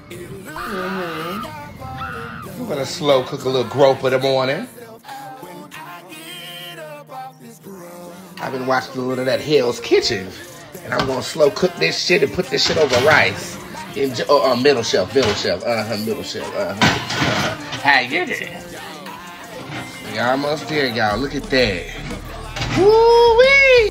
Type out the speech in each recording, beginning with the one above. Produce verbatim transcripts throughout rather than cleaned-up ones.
Mm-hmm. We're gonna slow cook a little grope in the morning. I've been watching a little of that Hell's Kitchen, and I'm gonna slow cook this shit and put this shit over rice. In, oh, uh, middle shelf, middle shelf, uh-huh, middle shelf, uh-huh. Uh-huh. How you doing? Y'all almost there, y'all. Look at that. Woo-wee!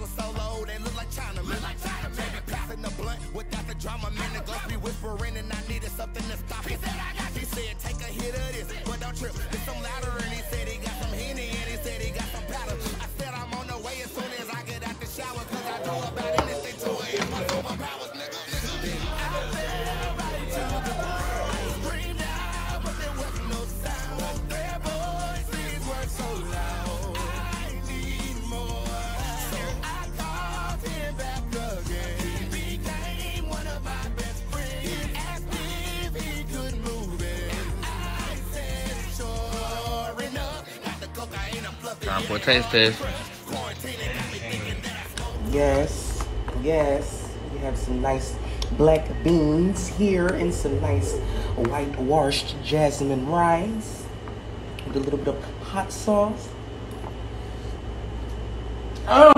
Time for a taste test. Yes, yes. We have some nice black beans here and some nice white washed jasmine rice with a little bit of hot sauce. Oh!